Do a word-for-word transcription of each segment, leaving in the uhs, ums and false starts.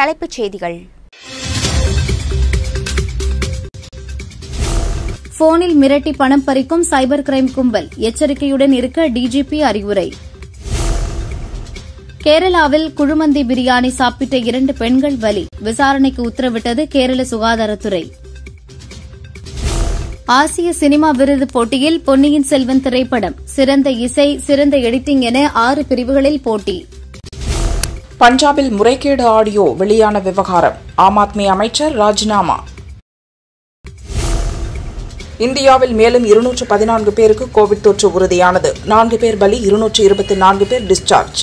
தலைப்புச் செய்திகள். போனில் மிரட்டி பணம் பறிக்கும் சைபர் கிரைம் கும்பல், எச்சரிக்கையுடன் இருக்க டிஜிபி அறிவுரை. கேரளாவில் குழுமந்தி பிரியாணி சாப்பிட்ட இரண்டு பெண்கள் பலி, விசாரணைக்கு உத்தரவிட்டது கேரள சுகாதாரத்துறை. ஆசிய சினிமா விருது போட்டியில் பொன்னியின் செல்வன் திரைப்படம் சிறந்த இசை, சிறந்த எடிட்டிங் என ஆறு பிரிவுகளில் போட்டி. பஞ்சாபில் முறைகேடு ஆடியோ வெளியான விவகாரம், ஆம் ஆத்மி அமைச்சர் ராஜினாமா. இந்தியாவில் மேலும் இருநூற்று பதினான்கு பேருக்கு கோவிட் தொற்று உறுதியானது. நான்கு பேர் பலி, இருநூற்று இருபத்தி நான்கு பேர் டிஸ்சார்ஜ்.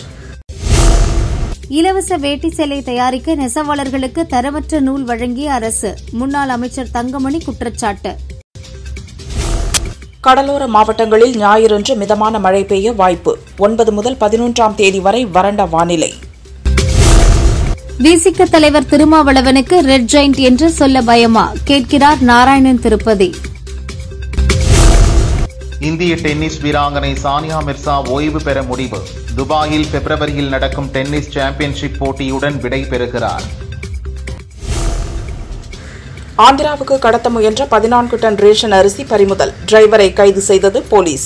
இலவச வேட்டி சேலை தயாரிக்க நெசவாளர்களுக்கு தரமற்ற நூல் வழங்கிய அரசு, முன்னாள் அமைச்சர் தங்கமணி குற்றச்சாட்டு. கடலோர மாவட்டங்களில் ஞாயிறன்று மிதமான மழை பெய்ய வாய்ப்பு. ஒன்பது முதல் பதினொன்றாம் தேதி வரை வறண்ட வானிலை. விசிக தலைவர் திருமாவளவனுக்கு ரெட் ஜெயிண்ட் என்று சொல்ல பயமா, கேட்கிறார் நாராயணன் திருப்பதி. இந்திய டென்னிஸ் வீராங்கனை சானியா மிர்சா ஓய்வு பெற முடிவு. துபாயில் பிப்ரவரியில் நடக்கும் டென்னிஸ் சாம்பியன்ஷிப் போட்டியுடன் விடை பெறுகிறார். ஆந்திராவுக்கு கடத்த முயன்ற பதினான்கு டன் ரேஷன் அரிசி பறிமுதல், டிரைவரை கைது செய்தது போலீஸ்.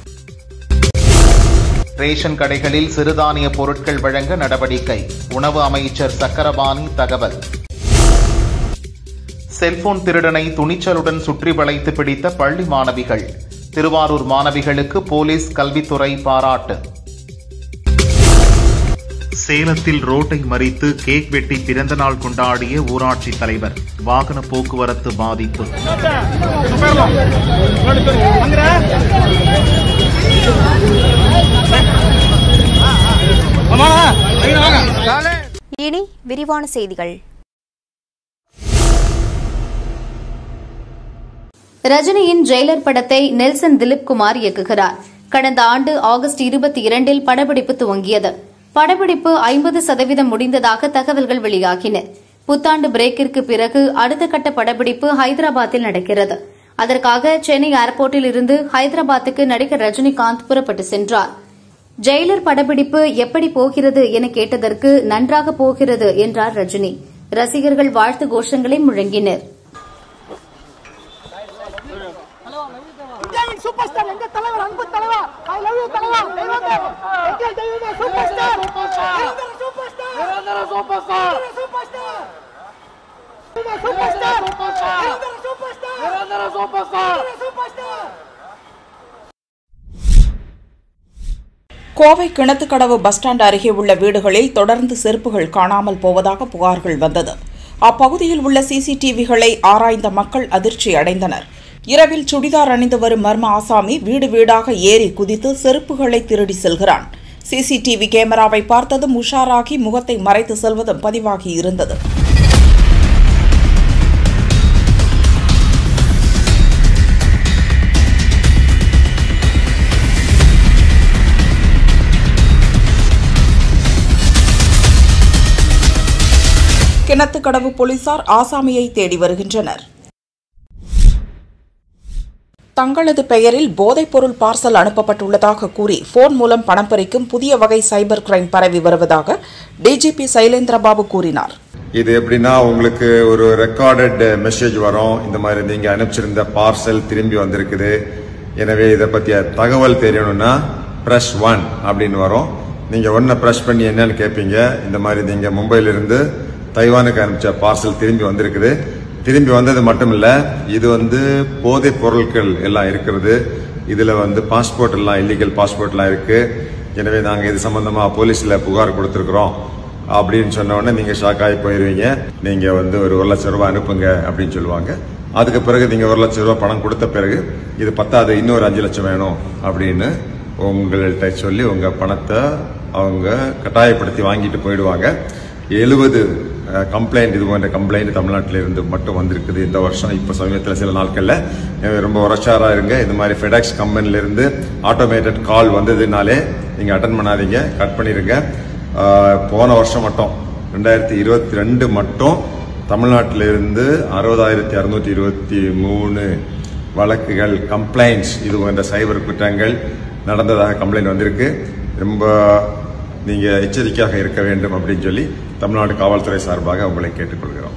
ரேஷன் கடைகளில் சிறுதானிய பொருட்கள் வழங்க நடவடிக்கை, உணவு அமைச்சர் சக்கரபாணி தகவல். செல்போன் திருடனை துணிச்சலுடன் சுற்றி வளைத்து பிடித்த பள்ளி மாணவிகள், திருவாரூர் மாணவிகளுக்கு போலீஸ் கல்வித்துறை பாராட்டு. சேலத்தில் ரோட்டை மறித்து கேக் வெட்டி பிறந்த நாள் கொண்டாடிய ஊராட்சி தலைவர், வாகன போக்குவரத்து பாதிப்பு. இனி விரிவான செய்திகள். ரஜினியின் ஜெயிலர் படத்தை நெல்சன் திலீப்குமார் இயக்குகிறார். கடந்த ஆண்டு ஆகஸ்ட் இருபத்தி இரண்டில் படப்பிடிப்பு துவங்கியது. படப்பிடிப்பு ஐம்பது சதவீதம் முடிந்ததாக தகவல்கள் வெளியாகின. புத்தாண்டு பிரேக்கிற்கு பிறகு அடுத்த கட்ட படப்பிடிப்பு ஹைதராபாத்தில் நடக்கிறது. அதற்காக சென்னை ஏர்போர்ட்டில் இருந்து ஹைதராபாத்துக்கு நடிகர் ரஜினிகாந்த் புறப்பட்டு சென்றார். ஜெயிலர் படப்பிடிப்பு எப்படி போகிறது என கேட்டதற்கு நன்றாக போகிறது என்றார் ரஜினி. ரசிகர்கள் வாழ்த்து கோஷங்களை முழங்கினர். சூப்பர் ஸ்டார் எங்க தலைவர், அன்பு தலைவர், ஐ லவ் யூ தலைவர், தெய்வமே எங்க தெய்வமே, super star super star super star நிரந்தர super star super star super star super star நிரந்தர சூப்பர் ஸ்டார் நிரந்தர super star super star. Kovai Kinathukadavu bus stand அருகே உள்ள வீடுகளில் தொடர்ந்து செருப்புகள் காணாமல் போவதாக புகார்கள் வந்தது. அப்பகுதியில் உள்ள சிசிடிவிகளை ஆராய்ந்த மக்கள் அதிர்ச்சி அடைந்தனர். இரவில் சுடிதார் அணிந்து வரும் மர்ம ஆசாமி வீடு வீடாக ஏறி குதித்து செருப்புகளை திருடி செல்கிறான். சிசிடிவி கேமராவை பார்த்ததும் உஷாராகி முகத்தை மறைத்து செல்வதும் பதிவாகி இருந்தது. கிணத்துக்கடவு போலீசார் ஆசாமியை தேடி வருகின்றனர். தங்களது பெயரில் போதைப்பொருள் பார்சல் அனுப்பப்பட்டுள்ளதாக கூறி போன் மூலம் பணம் பறிக்கும் புதிய வகை சைபர் கிரைம் பரவி வருவதாக டிஜிபி சைலேந்திரபாபு கூறினார். இது எப்படின்னா, உங்களுக்கு ஒரு ரெக்கார்டட் மெசேஜ் வரும், இந்த மாதிரி நீங்க அனுப்பிச்சிருந்த பார்சல் திரும்பி வந்திருக்குது, எனவே இதை பத்திய தகவல் தெரியணும்னா பிரஸ் ஒன் அப்படின்னு வரும். நீங்க ஒன்ன பிரஸ் பண்ணி என்னன்னு கேட்பீங்க. இந்த மாதிரி நீங்க மும்பையிலிருந்து தைவானுக்கு அனுப்பிச்ச பார்சல் திரும்பி வந்திருக்குது. திரும்பி வந்தது மட்டும் இல்ல, இது வந்து போதைப் பொருட்கள் எல்லாம் இருக்கிறது. இதுல வந்து பாஸ்போர்ட் எல்லாம் இல்லீகல் பாஸ்போர்ட் எல்லாம் இருக்கு. எனவே நாங்க இது சம்பந்தமா போலீஸ்ல புகார் கொடுத்திருக்கிறோம் அப்படின்னு சொன்ன உடனே நீங்க ஷாக் ஆகி போயிருவீங்க. நீங்க வந்து ஒரு ஒரு லட்சம் ரூபாய் அனுப்புங்க அப்படின்னு சொல்லுவாங்க. அதுக்கு பிறகு நீங்க ஒரு லட்சம் ரூபாய் பணம் கொடுத்த பிறகு இது பத்தாது, இன்னொரு அஞ்சு லட்சம் வேணும் அப்படின்னு உங்கள்கிட்ட சொல்லி உங்க பணத்தை அவங்க கட்டாயப்படுத்தி வாங்கிட்டு போயிடுவாங்க. எழுபது கம்ப்ளைண்ட், இது போன்ற கம்ப்ளைண்ட் தமிழ்நாட்டில இருந்து மட்டும் வந்திருக்குது இந்த வருஷம். இப்ப சமீபத்தில் சில நாட்கள்ல ரொம்ப உரச்சாரா இருங்க. இந்த மாதிரி ஃபெடாக்ஸ் கம்பெனில இருந்து ஆட்டோமேட்டட் கால் வந்ததுனாலே நீங்க அட்டன் பண்ணாதீங்க, கட் பண்ணிருங்க. போன வருஷம் மட்டும் ரெண்டாயிரத்தி இருபத்தி ரெண்டு மட்டும் தமிழ்நாட்டில இருந்து அறுபதாயிரத்தி அறுநூத்தி இருபத்தி மூணு வழக்குகள் கம்ப்ளைண்ட்ஸ், இது போன்ற சைபர் குற்றங்கள் நடந்ததாக கம்ப்ளைண்ட் வந்திருக்கு. ரொம்ப நீங்க எச்சரிக்கையாக இருக்க வேண்டும் அப்படின்னு சொல்லி தமிழ்நாடு காவல்துறை சார்பாக உங்களை கேட்டுக்கொள்கிறோம்.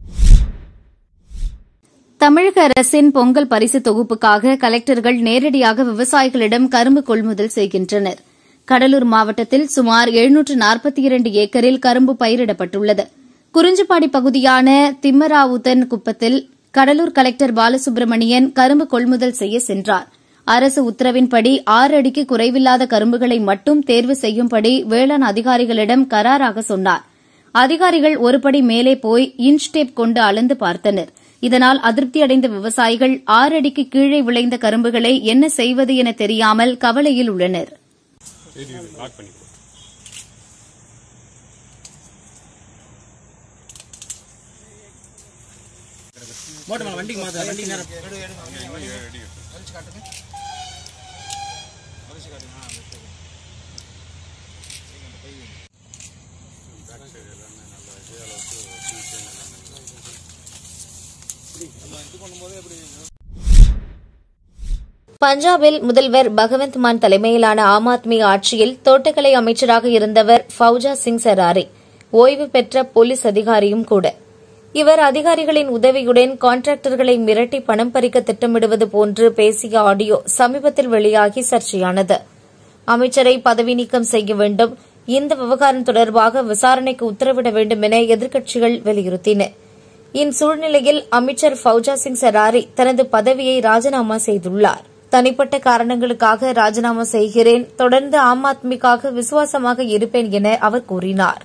தமிழக அரசின் பொங்கல் பரிசு தொகுப்புக்காக கலெக்டர்கள் நேரடியாக விவசாயிகளிடம் கரும்பு கொள்முதல் செய்கின்றனர். கடலூர் மாவட்டத்தில் சுமார் எழுநூற்று நாற்பத்தி இரண்டு ஏக்கரில் கரும்பு பயிரிடப்பட்டுள்ளது. குறிஞ்சிப்பாடி பகுதியான திம்மராவுத்தன் குப்பத்தில் கடலூர் கலெக்டர் பாலசுப்ரமணியன் கரும்பு கொள்முதல் செய்ய சென்றார். அரசு உத்தரவின்படி ஆறு அடிக்கு குறைவில்லாத கரும்புகளை மட்டும் தேர்வு செய்யும்படி வேளாண் அதிகாரிகளிடம் கராராக சொன்னார். அதிகாரிகள் ஒருபடி மேலே போய் இன்ச் டேப் கொண்டு அளந்து பார்த்தனர். இதனால் அதிருப்தியடைந்த விவசாயிகள் ஆறு அடிக்கு கீழே விளைந்த கரும்புகளை என்ன செய்வது என தெரியாமல் கவலையில் உள்ளனர். பஞ்சாபில் முதல்வர் பகவந்த் மான் தலைமையிலான ஆம் ஆத்மி ஆட்சியில் தோட்டக்கலை அமைச்சராக இருந்தவர் ஃபவுஜா சிங் சராரி ஓய்வு பெற்ற போலீஸ் அதிகாரியும் கூட. இவர் அதிகாரிகளின் உதவியுடன் கான்ட்ராக்டர்களை மிரட்டி பணம் பறிக்க திட்டமிடுவது போன்று பேசிய ஆடியோ சமீபத்தில் வெளியாகி சர்ச்சையானது. அமைச்சரை பதவி நீக்கம் செய்ய வேண்டும், இந்த விவகாரம் தொடர்பாக விசாரணைக்கு உத்தரவிட வேண்டும் என எதிர்க்கட்சிகள் வலியுறுத்தின. இச்சூழ்நிலையில் அமைச்சர் ஃபவுஜா சிங் சராரி தனது பதவியை ராஜினாமா செய்துள்ளார். தனிப்பட்ட காரணங்களுக்காக ராஜினாமா செய்கிறேன், தொடர்ந்து ஆம் ஆத்மிக்காக விசுவாசமாக இருப்பேன் என அவர் கூறினார்.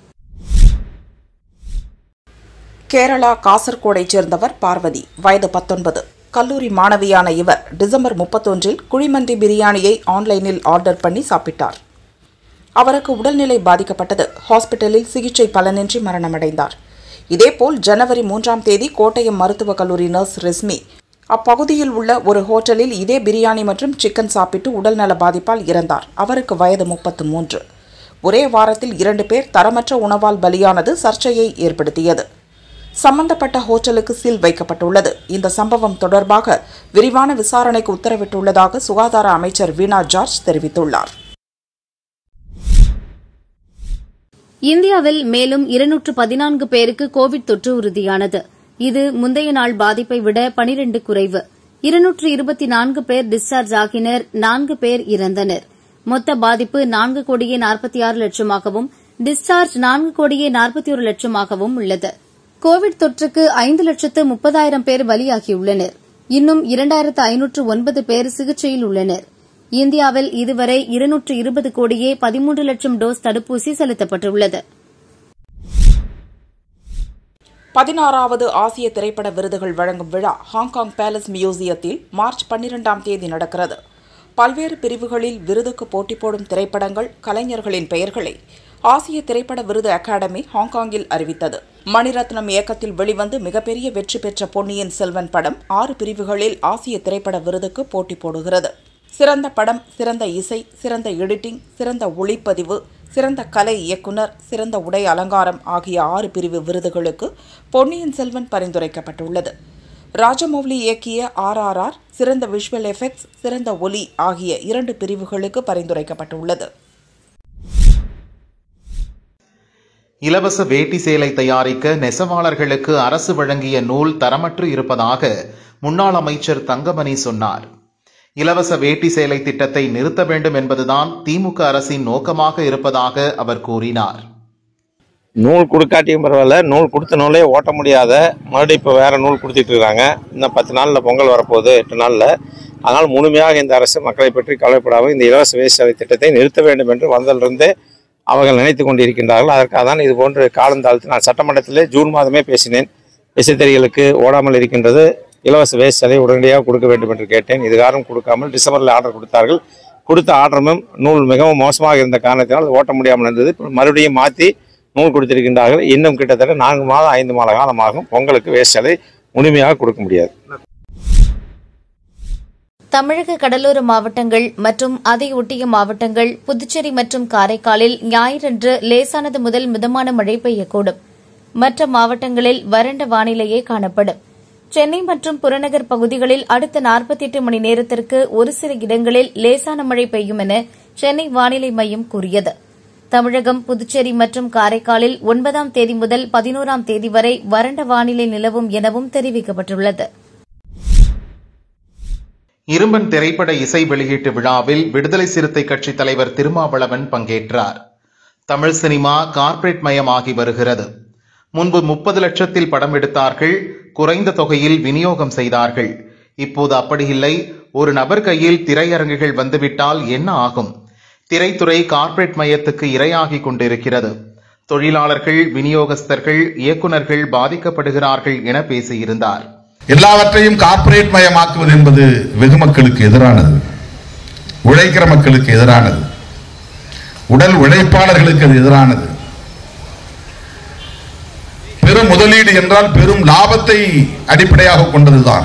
கேரளா காசர்கோடைச் சேர்ந்தவர் பார்வதி, வயது பத்தொன்பது. கல்லூரி மாணவியான இவர் டிசம்பர் முப்பத்தொன்றில் குழிமந்தி பிரியாணியை ஆன்லைனில் ஆர்டர் பண்ணி சாப்பிட்டார். அவருக்கு உடல்நிலை பாதிக்கப்பட்டது. ஹாஸ்பிட்டலில் சிகிச்சை பலனின்றி மரணமடைந்தார். இதேபோல் ஜனவரி மூன்றாம் தேதி கோட்டயம் மருத்துவக் கல்லூரி நர்ஸ் ரெஸ்மி அப்பகுதியில் உள்ள ஒரு ஹோட்டலில் இதே பிரியாணி மற்றும் சிக்கன் சாப்பிட்டு உடல்நல பாதிப்பால் இறந்தார். அவருக்கு வயது முப்பத்து மூன்று. ஒரே வாரத்தில் இரண்டு பேர் தரமற்ற உணவால் பலியானது சர்ச்சையை ஏற்படுத்தியது. சம்பந்தப்பட்ட ஹோட்டலுக்கு சீல் வைக்கப்பட்டுள்ளது. இந்த சம்பவம் தொடர்பாக விரிவான விசாரணைக்கு உத்தரவிட்டுள்ளதாக சுகாதார அமைச்சர் வீணா ஜார்ஜ் தெரிவித்துள்ளார். இந்தியாவில் மேலும் இருநூற்று பதினான்கு பேருக்கு கோவிட் தொற்று உறுதியானது. இது முந்தைய நாள் பாதிப்பை விட பனிரண்டு குறைவு. இருநூற்று இருபத்தி நான்கு பேர் டிஸ்சார்ஜ் ஆகினர், நான்கு பேர் இறந்தனர். மொத்த பாதிப்பு நான்கு கோடியே நாற்பத்தி ஆறு லட்சமாகவும் டிஸ்சார்ஜ் நான்கு கோடியே நாற்பத்தி ஒரு லட்சமாகவும் உள்ளது. கோவிட் தொற்றுக்கு ஐந்து லட்சத்து முப்பதாயிரம் பேர் பலியாகியுள்ளனர். இன்னும் இரண்டாயிரத்து ஐநூற்று ஒன்பது பேர் சிகிச்சையில் உள்ளனர். இந்தியாவில் இதுவரை இருநூற்று இருபது கோடியே பதிமூன்று லட்சம் டோஸ் தடுப்பூசி செலுத்தப்பட்டுள்ளது. பதினாறாவது ஆசிய திரைப்பட விருதுகள் வழங்கும் விழா ஹாங்காங் பேலஸ் மியூசியத்தில் மார்ச் பன்னிரண்டாம் தேதி நடக்கிறது. பல்வேறு பிரிவுகளில் விருதுக்கு போட்டி போடும் திரைப்படங்கள், கலைஞர்களின் பெயர்களை ஆசிய திரைப்பட விருது அகாடமி ஹாங்காங்கில் அறிவித்தது. மணிரத்னம் இயக்கத்தில் வெளிவந்து மிகப்பெரிய வெற்றி பெற்ற பொன்னியின் செல்வன் படம் ஆறு பிரிவுகளில் ஆசிய திரைப்பட விருதுக்கு போட்டி போடுகிறது. சிறந்த படம், சிறந்த இசை, சிறந்த எடிட்டிங், சிறந்த ஒளிப்பதிவு, சிறந்த கலை இயக்குனர், சிறந்த உடை அலங்காரம் ஆகிய ஆறு பிரிவு விருதுகளுக்கு பொன்னியின் செல்வன் பரிந்துரைக்கப்பட்டுள்ளது. ராஜமௌலி இயக்கிய ஆர் ஆர் ஆர் சிறந்த விஷுவல் எஃபெக்ட்ஸ், சிறந்த ஒலி ஆகிய இரண்டு பிரிவுகளுக்கு பரிந்துரைக்கப்பட்டுள்ளது. இலவச வேட்டி சேலை தயாரிக்க நெசவாளர்களுக்கு அரசு வழங்கிய நூல் தரமற்று இருப்பதாக முன்னாள் அமைச்சர் தங்கமணி சொன்னார். இலவச வேட்டி சேலை திட்டத்தை நிறுத்த வேண்டும் என்பதுதான் திமுக அரசின் நோக்கமாக இருப்பதாக அவர் கூறினார். நூல் கொடுக்காட்டியும் பரவாயில்ல, நூல் கொடுத்த நூலே ஓட்ட முடியாத மறுபடியும் இப்போ வேற நூல் கொடுத்துட்டு இருக்காங்க. இன்னும் பத்து நாளில் பொங்கல் வரப்போகுது, எட்டு நாளில். அதனால் முழுமையாக இந்த அரசு மக்களை பற்றி கவலைப்படாமல் இந்த இலவச வேட்டி சேலை திட்டத்தை நிறுத்த வேண்டும் என்று வந்ததிலிருந்து அவர்கள் நினைத்து கொண்டிருக்கின்றார்கள். அதற்காக தான் இது போன்று காலம் தாழ்த்து நான் சட்டமன்றத்திலே ஜூன் மாதமே பேசினேன். விசைத்தறிகளுக்கு ஓடாமல் இருக்கின்றது, இலவச வேட்டி சேலை உடனடியாக கொடுக்க வேண்டும் என்று கேட்டேன். இதுகாரம் கொடுக்காமல் டிசம்பரில் ஆர்டர் கொடுத்தார்கள். கொடுத்த ஆர்டரும் நூல் மிகவும் மோசமாக இருந்த காரணத்தினால் ஓட்ட முடியாமல் இருந்தது. மறுபடியும் மாற்றி நூல் கொடுத்திருக்கின்றார்கள். இன்னும் கிட்டத்தட்ட நான்கு மாதம் ஐந்து மாத காலமாகும் பொங்கலுக்கு வேட்டி சேலை முழுமையாக கொடுக்க முடியாது. தமிழக கடலோர மாவட்டங்கள் மற்றும் அதை ஒட்டிய மாவட்டங்கள், புதுச்சேரி மற்றும் காரைக்காலில் ஞாயிறன்று லேசானது முதல் மிதமான மழை பெய்யக்கூடும். மற்ற மாவட்டங்களில் வறண்ட வானிலையே காணப்படும். சென்னை மற்றும் புறநகர் பகுதிகளில் அடுத்த நாற்பத்தி எட்டு மணி நேரத்திற்கு ஒரு சில இடங்களில் லேசான மழை பெய்யும் என சென்னை வானிலை மையம் கூறியது. தமிழகம், புதுச்சேரி மற்றும் காரைக்காலில் ஒன்பதாம் தேதி முதல் பதினோராம் தேதி வரை வறண்ட வானிலை நிலவும் எனவும் தெரிவிக்கப்பட்டுள்ளது. இரும்பன் திரைப்பட இசை வெளியீட்டு விழாவில் விடுதலை சிறுத்தை கட்சி தலைவர் திருமாவளவன் பங்கேற்றார். தமிழ் சினிமா கார்ப்பரேட் மயமாகி வருகிறது. முன்பு முப்பது லட்சத்தில் படம் எடுத்தார்கள், குறைந்த தொகையில் விநியோகம் செய்தார்கள். இப்போது அப்படி இல்லை. ஒரு நபர் கையில் திரையரங்குகள் வந்துவிட்டால் என்ன ஆகும்? திரைத்துறை கார்ப்பரேட் மயத்துக்கு இரையாகி கொண்டிருக்கிறது. தொழிலாளர்கள், விநியோகஸ்தர்கள், இயக்குநர்கள் பாதிக்கப்படுகிறார்கள் என பேசியிருந்தார். எல்லாவற்றையும் கார்ப்பரேட் மயமாக்குவது என்பது வெகு மக்களுக்கு எதிரானது, உழைக்கிற மக்களுக்கு எதிரானது, உடல் உழைப்பாளர்களுக்கு அது எதிரானது. பெரும் முதலீடு என்றால் பெரும் லாபத்தை அடிப்படையாக கொண்டதுதான்.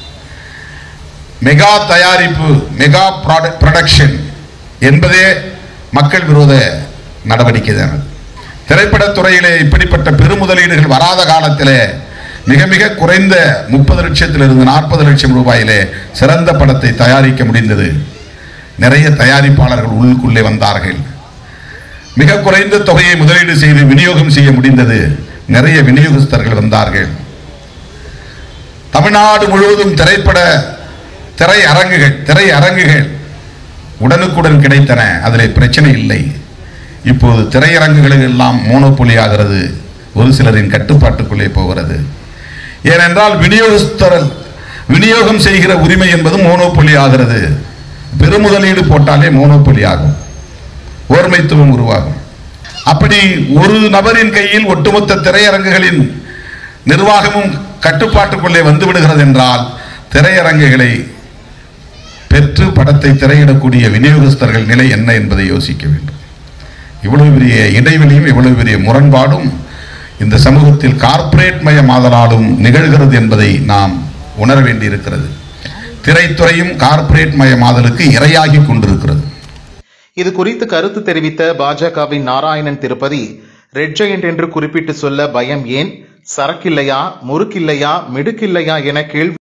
மெகா தயாரிப்பு, மெகா ப்ரொடக்ஷன் என்பதே மக்கள் விரோத நடவடிக்கை தான். திரைப்படத்துறையிலே இப்படிப்பட்ட பெரும் முதலீடுகள் வராத காலத்திலே மிக மிக குறைந்த முப்பது லட்சத்திலிருந்து நாற்பது லட்சம் ரூபாயிலே சிறந்த படத்தை தயாரிக்க முடிந்தது. நிறைய தயாரிப்பாளர்கள் உள்ளுக்குள்ளே வந்தார்கள். மிக குறைந்த தொகையை முதலீடு செய்து விநியோகம் செய்ய முடிந்தது. நிறைய விநியோகஸ்தர்கள் வந்தார்கள். தமிழ்நாடு முழுவதும் திரைப்பட திரை அரங்குகள் திரை அரங்குகள் உடனுக்குடன் கிடைத்தன. அதில் பிரச்சனை இல்லை. இப்போது திரையரங்குகளில் எல்லாம் மோனோபோலி ஆகிறது, ஒரு சிலரின் கட்டுப்பாட்டுக்குள்ளே போகிறது. ஏனென்றால் விநியோகஸ்தர் விநியோகம் செய்கிற உரிமை என்பது மோனோபோலி ஆகிறது. பெருமுதலீடு போட்டாலே மோனோபோலி ஆகும், ஓர்மைத்துவம் உருவாகும். அப்படி ஒரு நபரின் கையில் ஒட்டுமொத்த திரையரங்குகளின் நிர்வாகமும் கட்டுப்பாட்டுக்குள்ளே வந்து விடுகிறது என்றால் திரையரங்குகளை பெற்று படத்தை திரையிடக்கூடிய விநியோகஸ்தர்கள் நிலை என்ன என்பதை யோசிக்க வேண்டும். இவ்வளவு பெரிய இடைவெளியும் இவ்வளவு பெரிய முரண்பாடும் இந்த சமூகத்தில் கார்ப்பரேட் மயமாதலாலும் நிகழ்கிறது என்பதை நாம் உணர வேண்டியிருக்கிறது. திரைத்துறையும் கார்ப்பரேட் மயமாதலுக்கு இரையாகி கொண்டிருக்கிறது. இது குறித்து கருத்து தெரிவித்த பாஜகவின் நாராயணன் திருப்பதி, ரெட் ஜெயண்ட் என்று குறிப்பிட்டு சொல்ல பயம் ஏன்? சரக்கில்லையா, முறுக்கில்லையா, மிடுக்கில்லையா என கேள்வி